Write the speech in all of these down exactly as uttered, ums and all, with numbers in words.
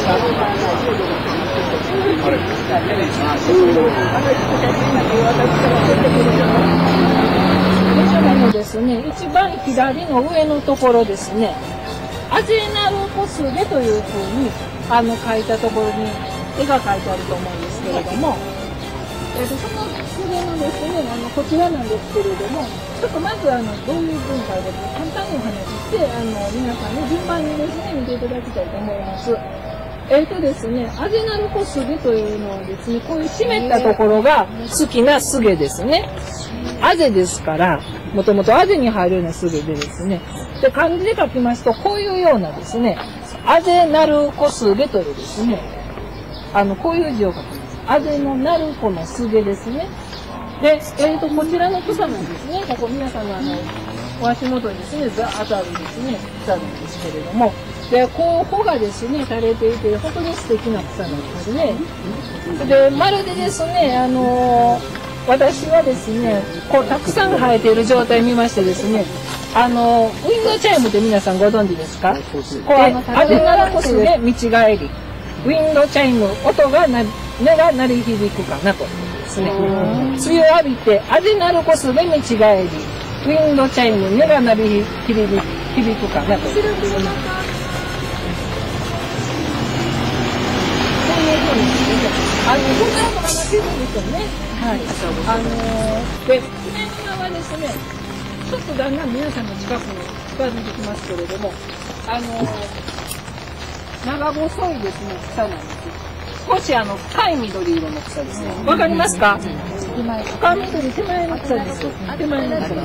ですね、一番左の上のところですね、アゼナルコスゲというふうにあの書いたところに絵が描いてあると思うんですけれども、えー、とそのスゲのですね、あのこちらなんですけれども、ちょっとまずあのどういう文化か簡単にお話しして、あの皆さんに順番にですね見ていただきたいと思います。えっ、ー、とですね、アゼナルコスゲというのはですね、こういう湿ったところが好きなスゲですね。アゼですから、もともとアゼに入るようなスゲでですね、で漢字で書きますとこういうようなですね、アゼナルコスゲというですね、あのこういう字を書きます。アゼのナルコのスゲですね。で、えーとこちらの草なんですね。ここ皆さんのあのお足元にですね、ざーっとあるですね、草なんですけれども、で、こう穂がですね、垂れていて、本当に素敵な草なんですね。で、まるでですね、あのー、私はですね、こうたくさん生えている状態を見ましてですね、あのウィンドチャイムって皆さんご存知ですか？こうあのアゼナルコスで見違えり、ウィンドチャイム音がな音が鳴り響くかなとですね。梅雨浴びてアゼナルコスで見違えり、ウィンドチャイム音が鳴り響くかなと。そういうふうにあのこんなのが鳴ってるんですよね。はい。あのー、で左側ですね。ちょっとだんだん皆さんの近くに近づいてきますけれども、あのー、長細いですね草なんです。少しあの深い緑色の草ですね。わかりますか？深緑手前の草です。手前の草。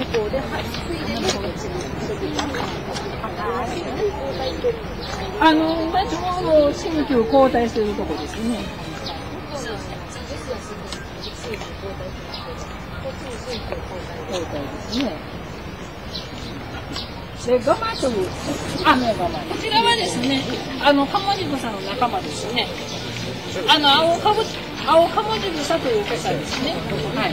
あの今ちょうど新旧交代しているところですね。交代ですね。で、ガマという、あ、こちらはですね、あのカモジグサの仲間ですね。あの青カモ青カモジグサという草ですね。はい。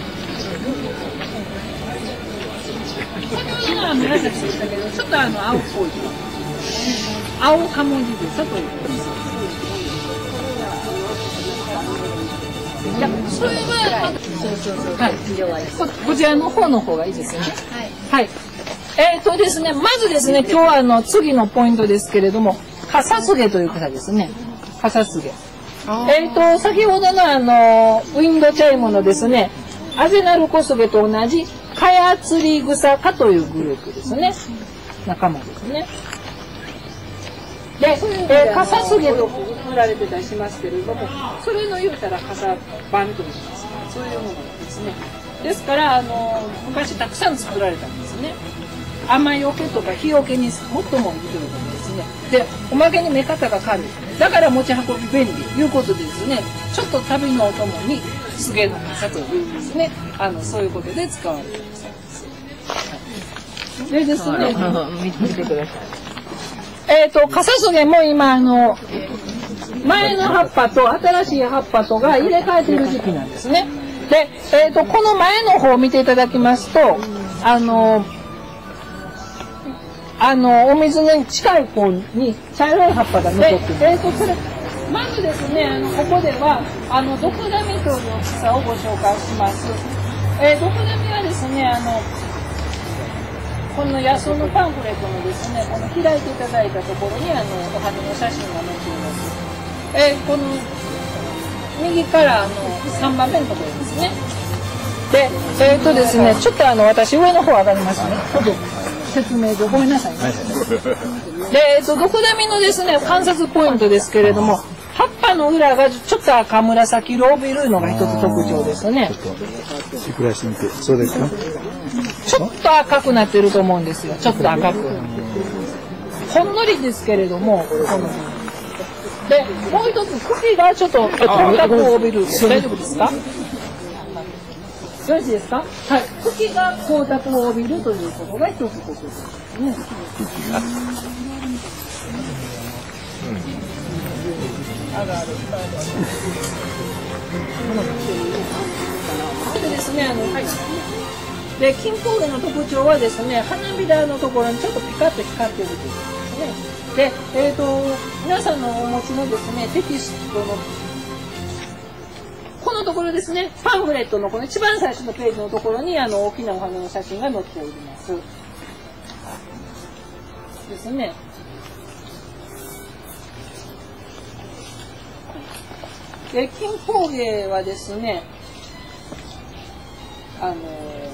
先ほどのは紫でしたけど、ちょっとあの青っぽい。青カモジグサということです。じゃそれは、そうそうそう。はい。こ、こちらの方の方がいいですよね。はい。はい。えっとですね、まずですね、今日はあの次のポイントですけれども、カサスゲという草ですね。カサスゲ。えっと先ほどのあのウィンドチャイムのですね、アゼナルコスゲと同じカヤツリグサ科というグループですね。仲間ですね。で、えー、カサスゲと売られてたりしますけれども、それの言うたらカサバンといいますか、そういうものですね。ですからあの昔たくさん作られたんですね。雨よけとか日よけに最もいいということですね。で、おまけに目方が軽い。だから持ち運び便利ということでですね、ちょっと旅のお供にスゲの傘というですね、あのそういうことで使われているそうです。はい、でですね、見てください。えっとカサスゲも今あの前の葉っぱと新しい葉っぱとが入れ替えている時期なんですね。で、えっとこの前の方を見ていただきますと、あの。あのお水に近い方に茶色い葉っぱが残っている。えーとそれまずですね、あのここではあのドクダミという草をご紹介します。えー、ドクダミはですね、あのこの野草のパンフレットのですね、この開いていただいたところにあのお花の写真が載っています。えー、この右からあのさんばんめのところですね。で、えっ、ー、とですね、ちょっとあの私上の方上がりますね。説明でごめんなさいね。で、えっと、ドクダミのですね、観察ポイントですけれども、葉っぱの裏がちょっと赤紫色を帯びるのが一つ特徴ですね。 ちょっとらしてみて、そうですか。 ちょっと赤くなってると思うんですよ。ちょっと赤く。ほんのりですけれども、こので、もう一つ茎がちょっと光沢を帯びる。大丈夫ですか？よろしいですか？はい。茎が光沢を帯びるということが一つ特徴ですね。上がる。でですね、あの、はい。で、金峰毛の特徴はですね、花びらのところにちょっとピカッと光っているということですね。 で、えっと、皆さんのお持ちのですね、テキストの、このところですね、パンフレットのこの一番最初のページのところに、あの、大きなお花の写真が載っております。ですね。で、金工芸はですね、あのー、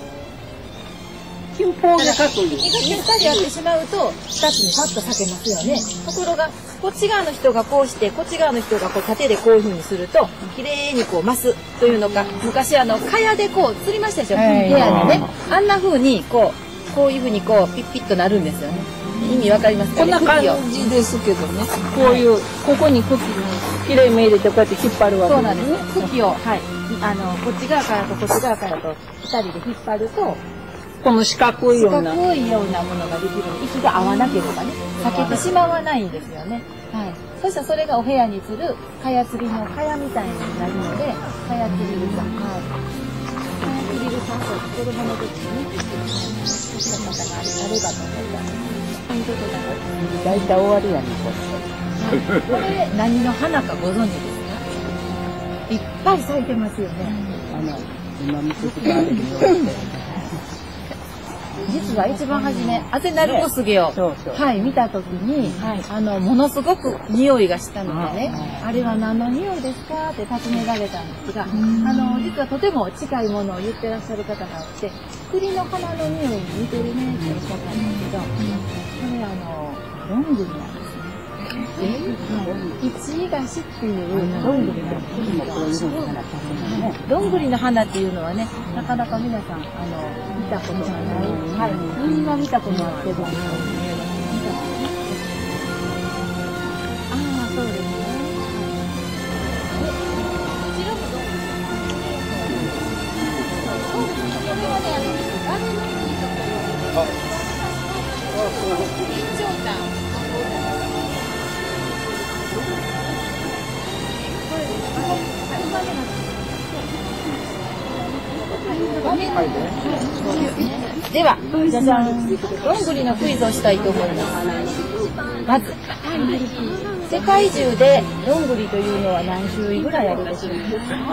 金工芸家という。 一つ二人やってしまうと、二つにパッと裂けますよね。ところが、こっち側の人がこうして、こっち側の人がこう縦でこういう風にすると、綺麗にこう増すというのか、昔あの、蚊帳でこう釣りましたでしょ、部屋でね。あんな風に、こう、こういう風にこう、ピッピッとなるんですよね。意味わかりますかね。 こんな感じですけどね。こういう、ここに茎にきれいめ入れてこうやって引っ張るわけそうなんですね。茎を、はい。あの、こっち側からとこっち側からと二人で引っ張ると、 この四角いような。 四角いようなものができる。息が合わなければね、避けてしまわないんですよね。はい。そしたらそれがお部屋に釣る、蚊帳釣りの蚊帳みたいになるので、蚊帳釣り草。はい。蚊帳釣り草と子供の時に、そういう方があればと思った。 大体終わりやね、これ。 これ何の花かご存知ですか？いっぱい咲いてますよね。 あの、今見せてたあれに実は一番初め、アゼナルコスゲを、はい、見たときに、はい、あの、ものすごく匂いがしたのでね、あれは何の匂いですかって尋ねられたんですが、あの、実はとても近いものを言ってらっしゃる方があって、栗の花の匂いに似てるねっておっしゃったんですけど、これあの、どんぐりなんですね。えー、一位菓子っていうどんぐりなんですけど、どんぐりの花っていうのはね、なかなか皆さん、あの、見たことがない。はい。みんな見たことあっても、ああ、そうですね。こちらもどんぐり。これはね、あの、ガーデンのいいところ。緊張感。では、じゃじゃん、どんぐりのクイズをしたいと思います。まず、世界中でどんぐりというのは何種類ぐらいあるでしょうか？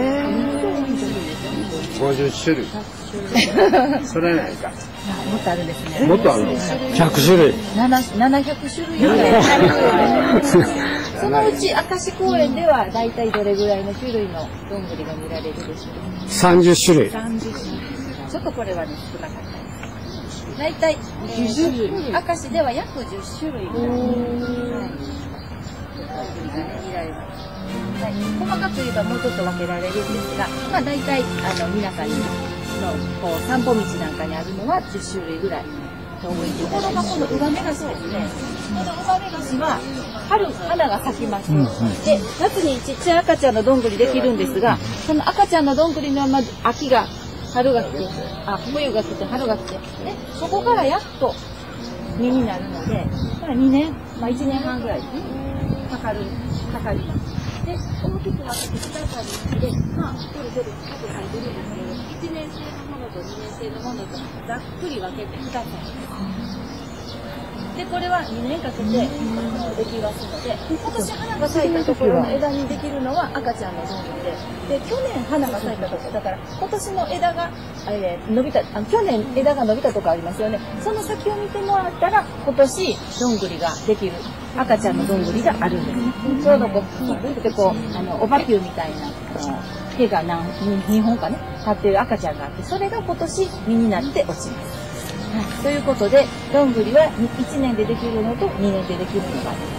ごじゅっしゅるい。それないか。 もっとあるんですね。 もっとある。ひゃくしゅるい。 ななひゃくしゅるいぐらいある。そのうち明石公園では大体どれぐらいの種類のどんぐりが見られるでしょうか？ さんじゅっしゅるい。 さんじゅっしゅるい。ちょっとこれはね、少なかったです。大体、えー、明石では約じゅっしゅるいぐらい。はい。どんぐりがね、見られます。はい。細かく言えばもうちょっと分けられるんですが、まあ大体、あの、皆さんにの、こう、散歩道なんかにあるのはじゅっしゅるいぐらい。と覚えていただいて。このウバメガシですね。このウバメガシは、春、花が咲きます。うんうん、で、夏にちっちゃい赤ちゃんのどんぐりできるんですが、その赤ちゃんのどんぐりのまず秋が、春が来て、あ、冬が来て、春が来て、で、そこからやっと実になるので、まあにねん、まあいちねんはんぐらいかかる、かかります。で、大きくなってきたかりで、まあ、とるとる、かく咲いてるんですけど、いちねん生のものとにねん生のものとざっくり分けてふたつあります。で、これはにねんかけてできますので、今年花が咲いたところの枝にできるのは赤ちゃんのどんぐりで、で、去年花が咲いたところ、だから今年の枝が、えー、伸びた、あの去年枝が伸びたところありますよね。その先を見てもらったら、今年どんぐりができる、赤ちゃんのどんぐりがあるんですね。ちょうどこう、ピッてこう、あの、おばきゅうみたいな、あの毛が何、にほんかね、立ってる赤ちゃんがあって、それが今年実になって落ちます。はい、ということで、どんぐりはいちねんでできるのとにねんでできるのがあります。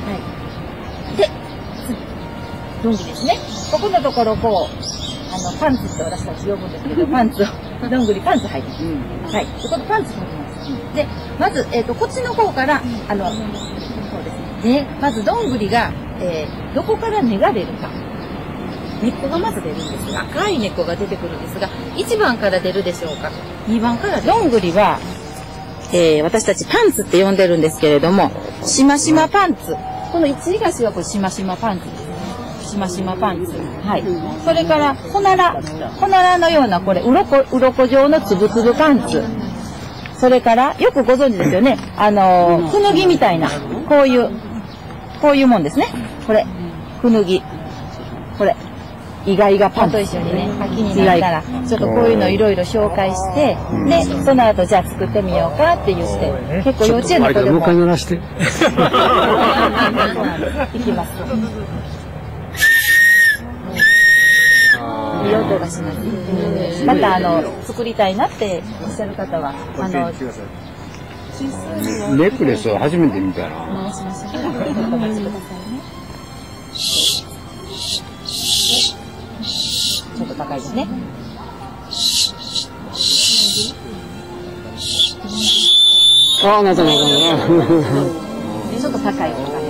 はい。で、次。どんぐりですね。ここのところ、こう、あの、パンツって私たち呼ぶんですけど、パンツを、どんぐりパンツ履いてます。うん、はい。ここでパンツ履きます。で、まず、えっと、こっちの方から、あの、そうですね。ね、まずどんぐりが、えー、どこから根が出るか。根っこがまず出るんですが、赤い根っこが出てくるんですが、いちばんから出るでしょうか。にばんから出る。どんぐりは、えー、私たちパンツって呼んでるんですけれども、しましまパンツ。この一位菓子はこれしましまパンツですね。しましまパンツ。はい。それから、ほなら、ほならのようなこれ、うろこ、うろこ状のつぶつぶパンツ。そそれからよくご存知ですよね。あのくぬぎみたいなこういうこういうもんですね。これくぬぎ。これ。イガイガパンと一緒にね、秋になったら、ちょっとこういうのいろいろ紹介して、で、その後じゃあ作ってみようかって言って、結構幼稚園の子でも。 もう一回鳴らして。 いきます。いい音がします。また、あの、作りたいなっておっしゃる方は、あの、 ネックレスを初めて見たな。 回しましょう。お待ちくださいね。ちょっと高いですね。 ああ、なったなったな。 ちょっと高いですかね。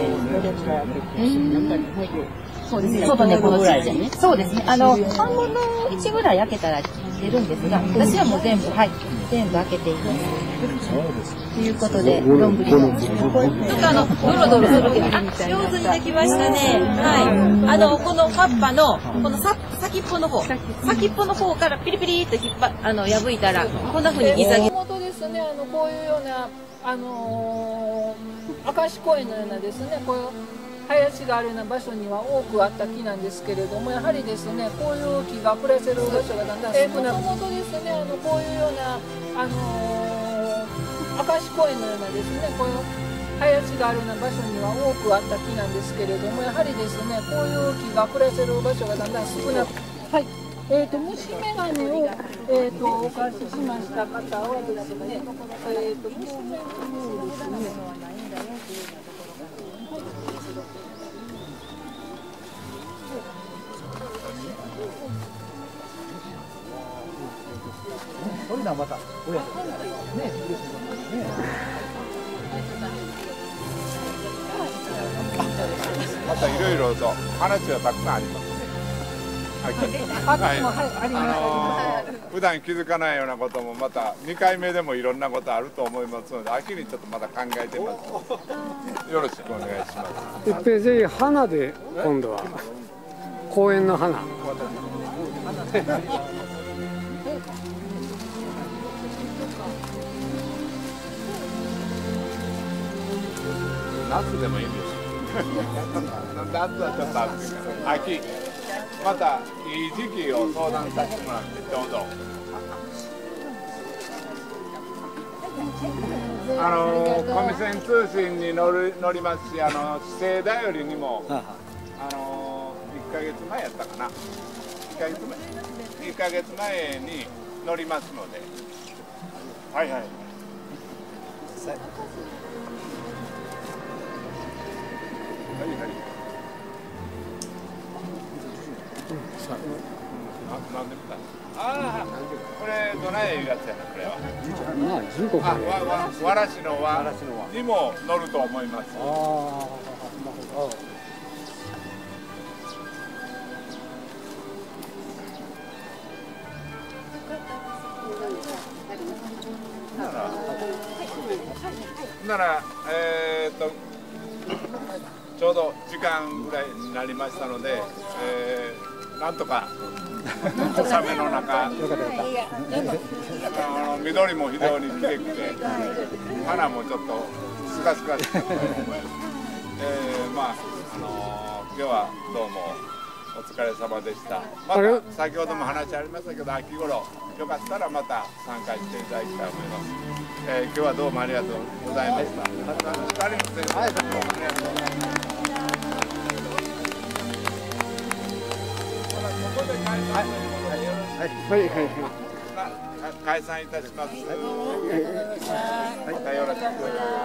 そうですね。外ね、このちっちゃい。そうですね。あの、半分のいちぐらい開けたら出るんですが、私はもう全部、はい。全部開けています。ということで、丼の。あの、ドロドロするけど、上手にできましたね。はい。あの、このカッパの、このさ先っぽの方、先っぽの方からピリピリっと引っ張、あの、破いたら、こんな風にギザギザ。 もともとですね、あの、こういうような、あのー、明石公園のようなですね、こういう林があるような場所には多くあった木なんですけれども、やはりですね、こういう木が暮らせる場所がだんだん少なく、もともとですね、あの、こういうような、あのー、明石公園のようなですね、こういう林があるような場所には多くあった木なんですけれども、やはりですね、こういう木が暮らせる場所がだんだん少なく、はい。えーと、虫眼鏡を、えーと、お貸ししました方はですね、えーと、虫眼鏡をですね、 そういうのはまた親子でね、 またいろいろと話はたくさんありますね。はい、あのー、普段気づかないようなこともまたにかいめでもいろんなことあると思いますので、秋にちょっとまた考えてます。よろしくお願いします。 一平ぜひ花で今度は公園の花。 夏でもいいんです。夏はちょっと暑いから、秋。またいい時期を相談させてもらってどうぞ。あのコミセン通信に乗る乗りますし、あの資生だよりにもあのいっかげつまえやったかな。いっかげつまえいっかげつまえに乗りますので。はいはい。はいはい。なんで見た？ああ、これどないいうやつやな、これは。 まあ、十個か。 あ、わ、わ、わらしのわにも乗ると思います。ああ、なるほど。なら、なら、えーっと、ちょうど時間ぐらいになりましたので、えー、なんとか小雨の中、あの緑も非常にきれいで、花もちょっとスカスカして、えー、まあ、あのー、今日はどうもお疲れ様でした。また先ほども話ありましたけど、秋頃よかったらまた参加していただきたいと思います。えー、今日はどうもありがとうございました。二人の先生、はい、どうもありがとうございます。ここで解散ということでよろしく。はいはいはい。解散いたします。はい。よろしく。